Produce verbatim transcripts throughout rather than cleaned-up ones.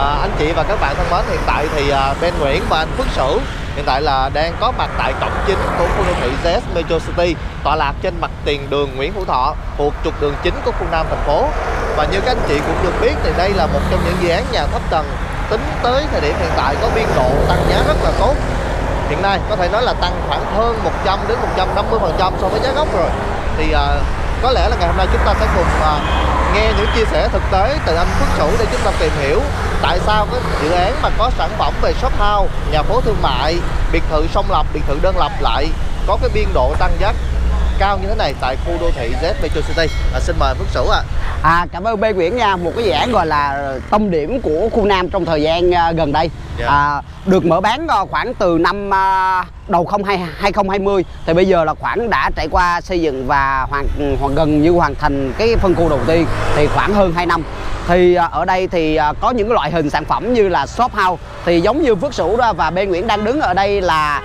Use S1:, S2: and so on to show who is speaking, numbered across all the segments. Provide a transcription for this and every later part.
S1: À, anh chị và các bạn thân mến, hiện tại thì à, Ben Nguyễn và anh Phước Sửu hiện tại là đang có mặt tại cổng chính của khu đô thị gi ét Metro City, tọa lạc trên mặt tiền đường Nguyễn Hữu Thọ, thuộc trục đường chính của khu Nam thành phố. Và như các anh chị cũng được biết thì đây là một trong những dự án nhà thấp tầng tính tới thời điểm hiện tại có biên độ tăng giá rất là tốt. Hiện nay có thể nói là tăng khoảng hơn một trăm đến một trăm năm mươi phần trăm so với giá gốc rồi. Thì à, có lẽ là ngày hôm nay chúng ta sẽ cùng à, nghe những chia sẻ thực tế từ anh Phước Sửu để chúng ta tìm hiểu tại sao cái dự án mà có sản phẩm về shop house, nhà phố thương mại, biệt thự song lập, biệt thự đơn lập lại có cái biên độ tăng giá cao như thế này tại khu đô thị gi ét Metro City. À, xin mời Phước Sửu ạ. À.
S2: À, cảm ơn Ben Nguyễn nha, một cái dự án gọi là tâm điểm của khu Nam trong thời gian uh, gần đây. Yeah. À, được mở bán uh, khoảng từ năm uh, đầu hai không hai không thì bây giờ là khoảng đã trải qua xây dựng và hoàn, hoàn gần như hoàn thành cái phân khu đầu tiên thì khoảng hơn hai năm. Thì uh, ở đây thì uh, có những loại hình sản phẩm như là shop house, thì giống như Phước Sửu và Ben Nguyễn đang đứng ở đây là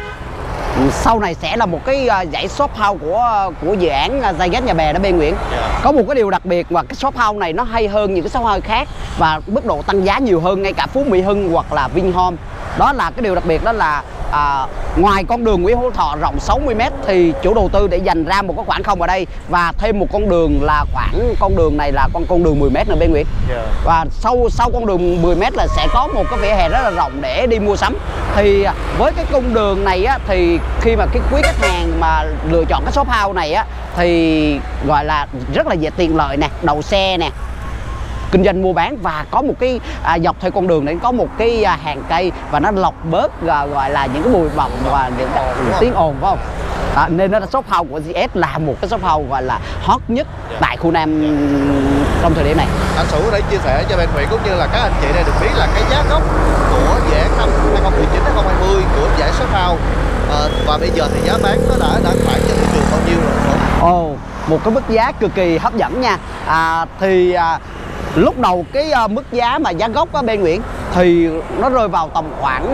S2: sau này sẽ là một cái dãy shop house của của dự án Zyget Nhà Bè đó Ben Nguyễn. Yeah. Có một cái điều đặc biệt và cái shop house này nó hay hơn những cái shop house khác và mức độ tăng giá nhiều hơn ngay cả Phú Mỹ Hưng hoặc là Vinhome. Đó là cái điều đặc biệt, đó là à, ngoài con đường Nguyễn Hữu Thọ rộng sáu mươi mét thì chủ đầu tư để dành ra một cái khoảng không ở đây và thêm một con đường là khoảng con đường này là con con đường mười mét nữa Ben Nguyễn. Yeah. Và sau sau con đường mười mét là sẽ có một cái vỉa hè rất là rộng để đi mua sắm. Thì với cái cung đường này á, thì khi mà cái quý khách hàng mà lựa chọn cái shop house này á thì gọi là rất là dễ tiện lợi nè, đậu xe nè, kinh doanh mua bán, và có một cái à, dọc theo con đường này có một cái à, hàng cây và nó lọc bớt à, gọi là những cái bụi bặm và những, những tiếng ồn, phải không? À, nên nó shop house của gi ét là một cái shop house gọi là hot nhất yeah. tại khu Nam trong thời điểm này.
S1: Anh Sửu để chia sẻ cho Ben Nguyễn cũng như là các anh chị đây được biết là cái giá gốc của dự án năm hai không một chín hai không hai không của giải shop house à, và bây giờ thì giá bán nó đã đã khoảng trên thị trường bao nhiêu rồi?
S2: Ồ, oh, một cái mức giá cực kỳ hấp dẫn nha. À, thì à, lúc đầu cái uh, mức giá mà giá gốc á Ben Nguyễn thì nó rơi vào tầm khoảng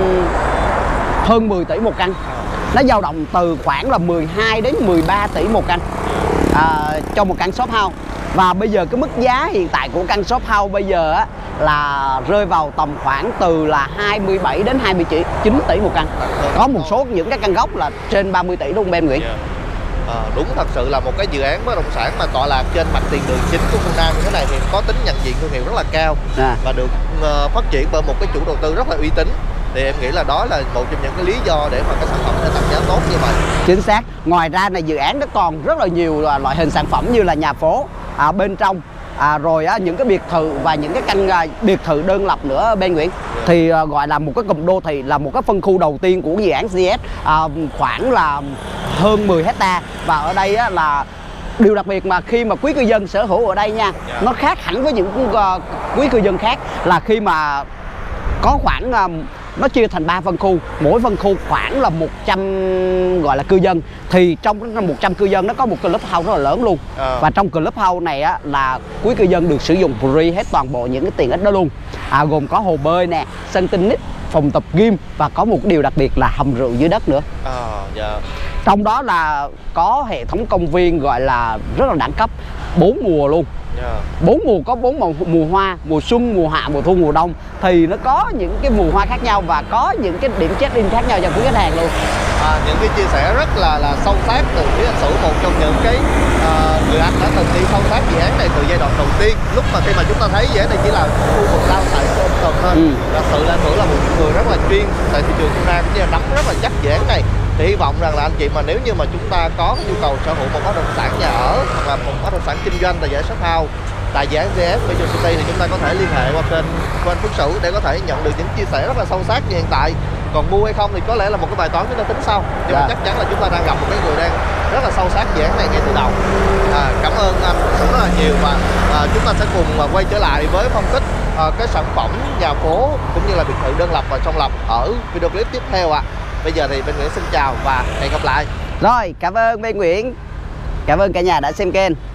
S2: hơn mười tỷ một căn. Nó dao động từ khoảng là mười hai đến mười ba tỷ một căn à, cho một căn shop house. Và bây giờ cái mức giá hiện tại của căn shop house bây giờ á là rơi vào tầm khoảng từ là hai mươi bảy đến hai mươi chín tỷ một căn. Có một số những cái căn gốc là trên ba mươi tỷ luôn Ben Nguyễn.
S1: Yeah. À, đúng, thật sự là một cái dự án bất động sản mà tọa lạc trên mặt tiền đường chính của khu Nam như thế này thì có tính nhận diện thương hiệu rất là cao à. Và được uh, phát triển bởi một cái chủ đầu tư rất là uy tín. Thì em nghĩ là đó là một trong những cái lý do để mà cái sản phẩm sẽ tăng giá tốt như vậy.
S2: Chính xác. Ngoài ra này dự án nó còn rất là nhiều loại hình sản phẩm như là nhà phố à, bên trong à, rồi á, những cái biệt thự và những cái căn à, biệt thự đơn lập nữa Ben Nguyễn. Yeah. Thì à, gọi là một cái cụm đô thị, là một cái phân khu đầu tiên của dự án gi ét à, khoảng là hơn mười hecta. Và ở đây á, là điều đặc biệt mà khi mà quý cư dân sở hữu ở đây nha, yeah. nó khác hẳn với những uh, quý cư dân khác là khi mà có khoảng uh, nó chia thành ba phân khu, mỗi phân khu khoảng là một trăm gọi là cư dân, thì trong một trăm cư dân nó có một club house rất là lớn luôn. À. Và trong club house này á là quý cư dân được sử dụng free hết toàn bộ những cái tiện ích đó luôn. À, gồm có hồ bơi nè, sân tennis, phòng tập gym và có một điều đặc biệt là hầm rượu dưới đất nữa.
S1: À, yeah.
S2: Trong đó là có hệ thống công viên gọi là rất là đẳng cấp, bốn mùa luôn. Bốn yeah. mùa, có bốn mùa, mùa hoa, mùa xuân, mùa hạ, mùa thu, mùa đông. Thì nó có những cái mùa hoa khác nhau và có những cái điểm check-in khác nhau cho quý khách hàng luôn.
S1: À, những cái chia sẻ rất là là sâu sát từ phía anh Sửu, một trong những cái uh, người anh đã từng đi sâu sát dự án này từ giai đoạn đầu tiên. Lúc mà khi mà chúng ta thấy dự án này chỉ là khu vực lao tại Sơn Cần thôi. Ừ. Thật sự là anh Sửu là một người rất là chuyên tại thị trường Việt Nam, cũng như là nắm rất là chắc dự án này. Thì hy vọng rằng là anh chị mà nếu như mà chúng ta có nhu cầu sở hữu một bất động sản nhà ở hoặc là một bất động sản kinh doanh tại giải shop house tại dự án gi ét Metro City thì chúng ta có thể liên hệ qua kênh của anh Phước Sửu để có thể nhận được những chia sẻ rất là sâu sát như hiện tại. Còn mua hay không thì có lẽ là một cái bài toán chúng ta tính sau, nhưng mà chắc chắn là chúng ta đang gặp một cái người đang rất là sâu sát dự án này ngay từ đầu. À, cảm ơn anh Phước Sửu rất là nhiều và à, chúng ta sẽ cùng quay trở lại với phân tích à, cái sản phẩm nhà phố cũng như là biệt thự đơn lập và song lập ở video clip tiếp theo ạ. À. Bây giờ thì Ben Nguyễn xin chào và hẹn gặp lại.
S2: Rồi, cảm ơn Ben Nguyễn. Cảm ơn cả nhà đã xem kênh.